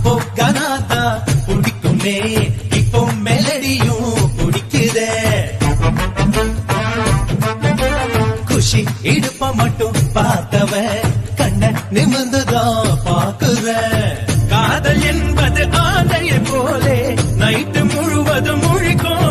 அப்போ கனாத்தா பிடிக்குமே, இப்போ மெலடியும் பிடிக்குதே. குஷி இடுப்ப மட்டும் பார்த்தவன் கண்ண நிமிர்ந்துதான் பாக்குற. காதல் என்பது ஆதையை போலே நைட்டு முழுவதும் முழிக்கும்.